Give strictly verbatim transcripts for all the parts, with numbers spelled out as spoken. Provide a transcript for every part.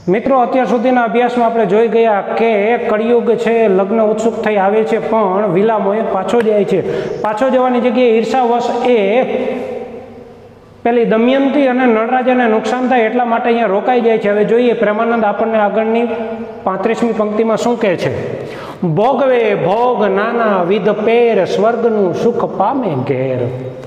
મિત્રો, અત્યાર સુધીના અભ્યાસમાં આપણે જોઈ ગયા કે કળિયુગ છે લગ્ન ઉત્સુક થઈ આવે છે, પણ વિલામોએ પાછો જાય છે. પાછો જવાની જગ્યાએ ઈર્ષાવશ એ પેલી દમયંતી અને નળરાજાને નુકસાન થાય એટલા માટે અહીંયા રોકાઈ જાય છે. હવે જોઈએ પ્રેમાનંદ આપણને આગળની પાંત્રીસમી પંક્તિમાં શું કહે છે. ભોગવે ભોગ નાના વિધ પેર, સ્વર્ગનું સુખ પામે ઘેર.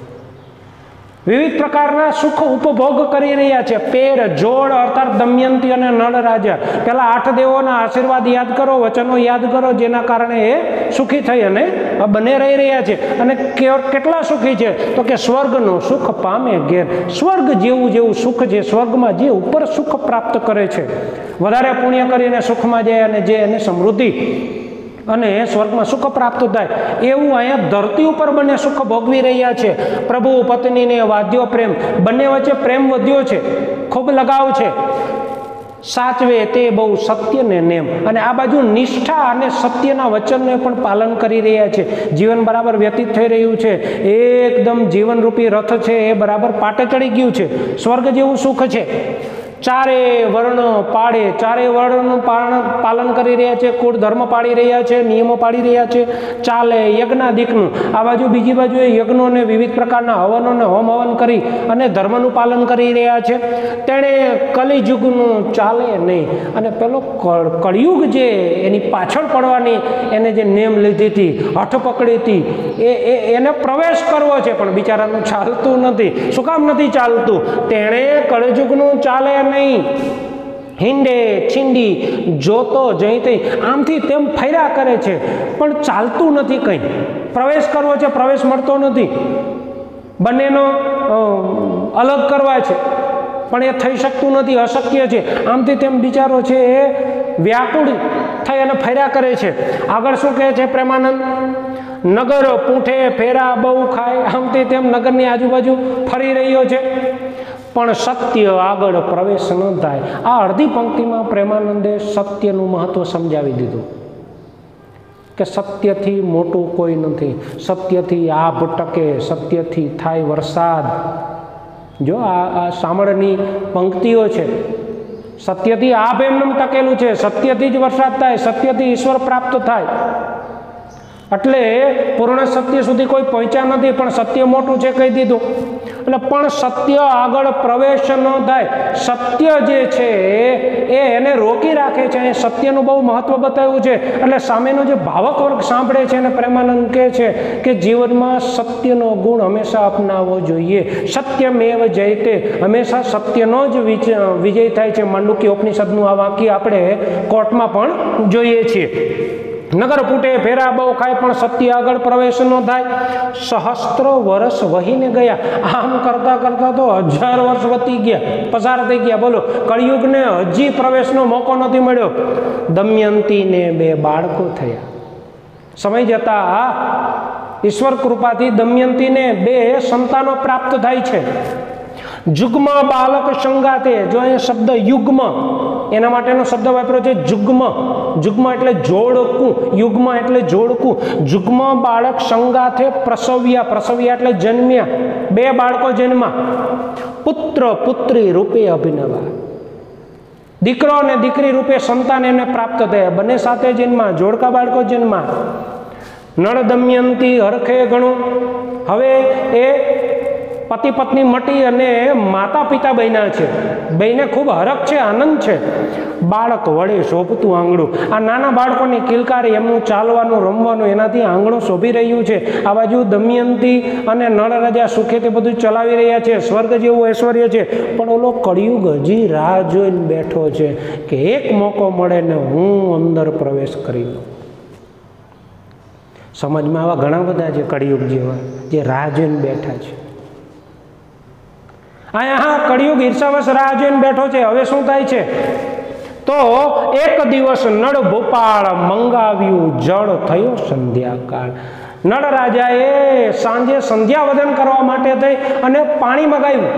વિવિધ પ્રકારના સુખ ઉપભોગ કરી રહ્યા છે. પેર જોડ અર્થાત દમયંતી અને નળરાજા. પેલા આઠ દેવોના આશીર્વાદ યાદ કરો, વચનો યાદ કરો, જેના કારણે એ સુખી થઈ અને બને રહી રહ્યા છે. અને કેટલા સુખી છે તો કે સ્વર્ગનું સુખ પામે ઘેર. સ્વર્ગ જેવું જેવું સુખ છે, સ્વર્ગમાં જે ઉપર સુખ પ્રાપ્ત કરે છે, વધારે પુણ્ય કરીને સુખમાં જાય અને જે એને સમૃદ્ધિ અને સ્વર્ગમાં સુખ પ્રાપ્ત થાય, એવું અહીંયા ધરતી ઉપર બંને સુખ ભોગવી રહ્યા છે. પ્રભુ પત્નીને વાદ્યો પ્રેમ, બંને વચ્ચે પ્રેમ વધ્યો છે, ખૂબ લગાવ છે. સાચવે તે બહુ સત્ય ને નેમ, અને આ બાજુ નિષ્ઠા અને સત્યના વચનને પણ પાલન કરી રહ્યા છે. જીવન બરાબર વ્યતીત થઈ રહ્યું છે, એકદમ જીવનરૂપી રથ છે એ બરાબર પાટે ચડી ગયું છે. સ્વર્ગ જેવું સુખ છે. ચારે વર્ણ પાળે, ચારે વર્ણનું પાલન કરી રહ્યા છે, કુળ ધર્મ પાળી રહ્યા છે, નિયમો પાળી રહ્યા છે. ચાલે યજ્ઞાદિકનું, આ બાજુ બીજી બાજુએ યજ્ઞોને વિવિધ પ્રકારના હવનોને હોમ હવન કરી અને ધર્મનું પાલન કરી રહ્યા છે. તેણે કલિયુગનું ચાલે નહીં. અને પેલો કળિયુગ જે એની પાછળ પડવાની એને જે નેમ લીધી હતી, હઠ પકડી હતી, એ એને પ્રવેશ કરવો છે, પણ બિચારાનું ચાલતું નથી. શું કામ નથી ચાલતું? તેણે કળિયુગનું ચાલે નહીં. હિંડે છીંડી જોતો જઈતે આમથી તેમ ફર્યા કરે છે, પણ ચાલતું નથી. કંઈ પ્રવેશ કરવો છે, પ્રવેશ મળતો નથી. બંનેનો અલગ કરવા છે, પણ એ થઈ શકતું નથી, અશક્ય છે. આમથી તેમ બિચારો છે એ વ્યાકુળ થઈ અને ફર્યા કરે છે. આગળ શું કહે છે પ્રેમાનંદ? નગર પૂંઠે ફેરા બહુ ખાય, આમથી તેમ નગરની આજુબાજુ ફરી રહ્યો છે, પણ સત્ય આગળ પ્રવેશ ન થાય. આ અડધી પંક્તિમાં પ્રેમાનંદે સત્યનું મહત્વ સમજાવી દીધું કે સત્યથી મોટું કોઈ નથી. સત્યથી આભ ટકે, સત્યથી થાય વરસાદ. જો આ આ સામળની પંક્તિઓ છે. સત્યથી આભ એમનેમ ટકેલું છે, સત્યથી જ વરસાદ થાય, સત્યથી ઈશ્વર પ્રાપ્ત થાય. એટલે પૂર્ણ સત્ય સુધી કોઈ પહોંચ્યા નથી, પણ સત્ય મોટું છે કહી દીધું. એટલે પણ સત્ય આગળ પ્રવેશ ન થાય. સત્ય જે છે એ એને રોકી રાખે છે. એ સત્યનું બહુ મહત્વ બતાવ્યું છે. એટલે સામેનો જે ભાવક વર્ગ સાંભળે છે અને પ્રેમાનંદ કહે છે કે જીવનમાં સત્યનો ગુણ હંમેશા અપનાવવો જોઈએ. સત્યમેવ જયતે, હંમેશા સત્યનો જ વિજય થાય છે. માંડુક્ય ઉપનિષદનું આ વાક્ય આપણે કોર્ટમાં પણ જોઈએ છીએ. નગર ફૂટે ફેરા બહુ ખાય, પણ સત્ય આગળ પ્રવેશ ન થાય. સહસ્ત્ર વર્ષ વહીને ગયા. આમ કરતા કરતા તો હજાર વર્ષ વધી ગયા, પસાર થઈ ગયા. બોલો, કળિયુગને હજી પ્રવેશનો મોકો નથી મળ્યો. દમયંતીને બે બાળકો થયા. સમય જતા ઈશ્વર કૃપાથી દમયંતીને બે સંતાનો પ્રાપ્ત થાય છે. જુગ્મ બાલક સંગાતે, જો એ શબ્દ યુગ્મ, એના માટેનો શબ્દ વાપર્યો છે જુગ્મ. જુગ્મ એટલે જોડકું, યુગ્મ એટલે જોડકું. જુગ્મ બાળક સંગાથે પ્રસવ્યા, પ્રસવ્યા એટલે જન્મ્યા, બે બાળકો જન્મા. પુત્ર પુત્રી રૂપે અભિનવા, દીકરો અને દીકરી રૂપે સંતાન એને પ્રાપ્ત થયા. બંને સાથે જન્મા, જોડકા બાળકો જન્મા. નળ દમયંતી હરખે ગણું. હવે એ પતિ પત્ની મટી અને માતા પિતા બન્યા છે. બેને ખૂબ હરખ છે, આનંદ છે. બાળક વડે શોભતું આંગણું, આ નાના બાળકોની કિલકારી, એમનું ચાલવાનું રમવાનું, એનાથી આંગણું શોભી રહ્યું છે. આ બાજુ દમયંતી અને નળરાજા સુખે તે બધું ચલાવી રહ્યા છે. સ્વર્ગ જેવું ઐશ્વર્ય છે. પણ ઓલો કળિયુગ હજી રાહ જોઈને બેઠો છે કે એક મોકો મળે ને હું અંદર પ્રવેશ કરી લઉં. સમાજમાં આવા ઘણા બધા છે કળિયુગ જેવા, જે રાહ જોઈને બેઠા છે. અહીંયા કળિયુગ ઈર્ષાવશ રાહ જોઈને બેઠો છે. હવે શું થાય છે તો એક દિવસ નળ ભોપાળ મંગાવ્યું, જળ થયો સંધ્યાકાળ. નળ રાજાએ સાંજે સંધ્યાવદન કરવા માટે થઈ અને પાણી મગાવ્યું.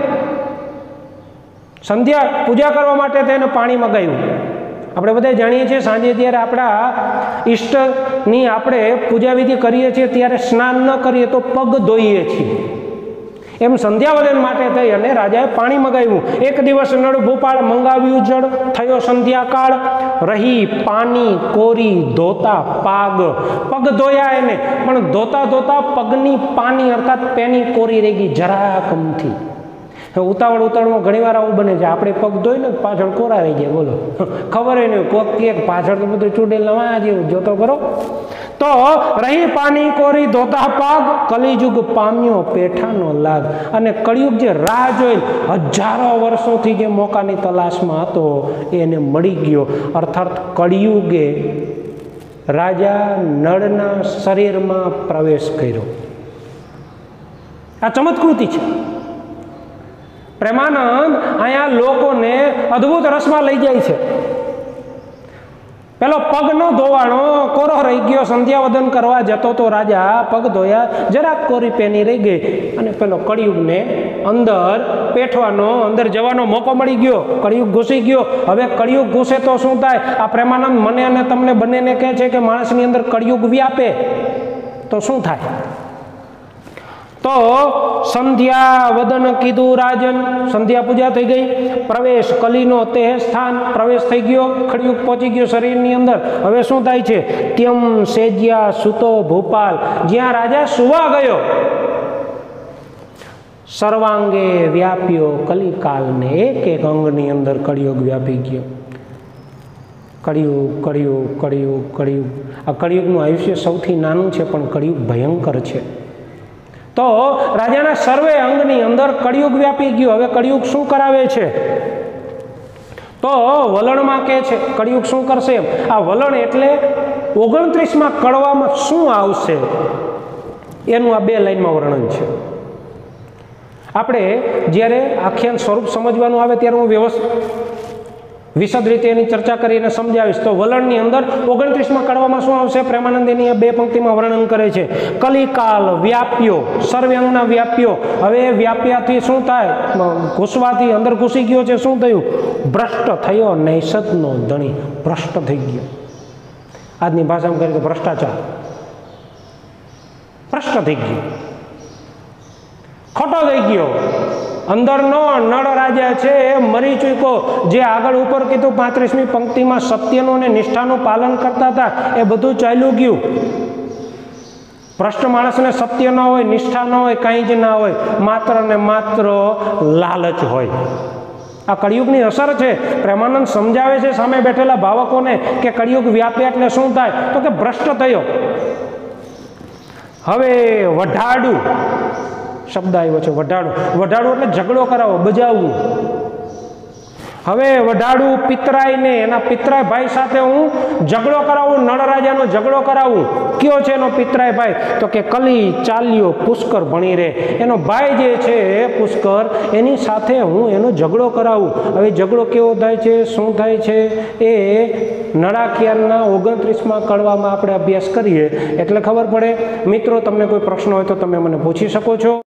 સંધ્યા પૂજા કરવા માટે થઈને પાણી મગાવ્યું. આપણે બધા જાણીએ છીએ સાંજે જ્યારે આપણા ઈષ્ટની આપણે પૂજા વિધિ કરીએ છીએ ત્યારે સ્નાન ન કરીએ તો પગ ધોઈએ છીએ. એમ સંધ્યાવદન માટે થઈ અને રાજાએ પાણી મગાવ્યું. એક દિવસ નળ ભૂપાળ મંગાવ્યું જળ, થયો સંધ્યાકાળ, રહી પાણી કોરી ધોતા પાગ. પગ ધોયા એને, પણ ધોતા ધોતા પગની પાણી અર્થાત પેની કોરી રહી ગઈ જરા કમથી. ઉતાવળ ઉતાવળમાં ઘણી વાર આવું બને છે, આપણે પગ ધોઈ ને પાછળ કોરા રહી ગયા. બોલો, ખબર હોય ને પગ કે પાછળ તો બધું ચૂડેલ નવા જેવું જોતો કરો. તો રહી પાણી કોરી ધોતા પાગ, કલિયુગ પામ્યો પેઠાનો લાગ. અને કળિયુગ જે રાહ જોઈ હજારો વર્ષોથી જે મોકાની તલાશમાં હતો એને મળી ગયો. અર્થાત કળિયુગે રાજા નળના શરીરમાં પ્રવેશ કર્યો. આ ચમત્કૃતિ છે. પ્રેમાનંદ અહીંયા લોકોને અદ્ભુત રસમાં લઈ જાય છે. પેલો પગ નો ધોવાણો કોરો રહી ગયો, સંધ્યાવદન કરવા જતો તો રાજા પગ ધોયા, જરાક કોરી પેની રહી ગઈ અને પેલો કળિયુગને અંદર પેઠવાનો અંદર જવાનો મોકો મળી ગયો. કળિયુગ ઘૂસી ગયો. હવે કળિયુગ ઘૂસે તો શું થાય? આ પ્રેમાનંદ મને અને તમને બંનેને કહે છે કે માણસની અંદર કળિયુગ વ્યાપે તો શું થાય? તો સંધ્યા વદન કીધું રાજન, સંધ્યા પૂજા થઈ ગઈ. પ્રવેશ કલીનો તે સ્થાન, પ્રવેશ થઈ ગયો, કળિયુગ પહોંચી ગયો શરીરની અંદર. હવે શું થાય છે? ત્યમ સેજ્યા સુતો ભૂપાલ, જ્યાં રાજા સુવા ગયો, સર્વાંગે વ્યાપ્યો કલિકાલને, એક એક અંગની અંદર કળિયુગ વ્યાપી ગયો. કળિયુગ કળિયુગ કળિયુગ કળિયુગ. આ કળિયુગનું આયુષ્ય સૌથી નાનું છે, પણ કળિયુગ ભયંકર છે. તો રાજાના સર્વે અંગની અંદર કળિયુગ વ્યાપી ગયો. હવે કળિયુગ શું કરાવે છે? તો વલણમાં કહે છે કળિયુગ શું કરશે. આ વલણ એટલે ઓગણત્રીસમાં કડવામાં શું આવશે એનું આ બે લાઈનમાં વર્ણન છે. આપણે જ્યારે આખ્યાન સ્વરૂપ સમજવાનું આવે ત્યારે હું વ્યવસ્થિત વિશદ રીતે એની ચર્ચા કરીને સમજાવીશ. તો વલણની અંદર ઓગણત્રીસમાં કડવામાં શું આવશે? પ્રેમાનંદની બે પંક્તિમાં વર્ણન કરે છે. કલિકાલ વ્યાપ્યો, સર્વે અંગના વ્યાપ્યો. હવે વ્યાપ્યાથી શું થાય? ઘૂસવાથી અંદર ઘૂસી ગયો છે. શું થયું? ભ્રષ્ટ થયો નૈષદનો ધણી, ભ્રષ્ટ થઈ ગયો. આજની ભાષામાં કરીએ તો ભ્રષ્ટાચાર. ભ્રષ્ટ થઈ ગયો, ખોટો થઈ ગયો. અંદરનો નળ રાજા છે એ મરી ચૂક્યો. જે આગળ ઉપર કીધું પાંત્રીસમી પંક્તિમાં સત્યનું અને નિષ્ઠાનું પાલન કરતા હતા એ બધું ચાલ્યું ગયું. ભ્રષ્ટ માણસને સત્ય ન હોય, નિષ્ઠા ન હોય, કાંઈ જ ના હોય, માત્ર ને માત્ર લાલચ હોય. આ કળિયુગની અસર છે. પ્રેમાનંદ સમજાવે છે સામે બેઠેલા ભાવકોને કે કળિયુગ વ્યાપે એટલે શું થાય? તો કે ભ્રષ્ટ થયો. હવે વઢાડું શબ્દ આવ્યો છે. વઢાડું, વઢાડું એટલે ઝઘડો કરાવો, બજાવવું. હવે વઢાડું પિતરાઈને, એના પિતરાય ભાઈ સાથે હું ઝઘડો કરાવું, નળ રાજાનો ઝઘડો કરાવું. કયો છે એનો પિતરાય ભાઈ? તો કે કલી ચાલ્યો પુષ્કર ભણી રે. એનો ભાઈ જે છે પુષ્કર, એની સાથે હું એનો ઝઘડો કરાવું. હવે ઝઘડો કેવો થાય છે, શું થાય છે, એ નળાખ્યાનના ઓગણત્રીસમાં કડવામાં આપણે અભ્યાસ કરીએ એટલે ખબર પડે. મિત્રો, તમને કોઈ પ્રશ્ન હોય તો તમે મને પૂછી શકો છો.